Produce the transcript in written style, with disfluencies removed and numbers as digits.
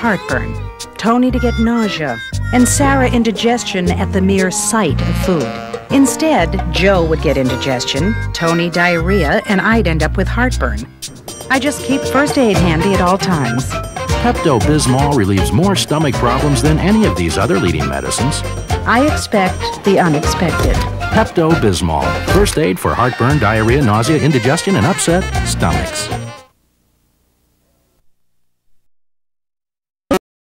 heartburn, Tony to get nausea, and Sarah indigestion at the mere sight of food. Instead, Joe would get indigestion, Tony diarrhea, and I'd end up with heartburn. I just keep first aid handy at all times. Pepto Bismol relieves more stomach problems than any of these other leading medicines. I expect the unexpected. Pepto Bismol, first aid for heartburn, diarrhea, nausea, indigestion, and upset stomachs.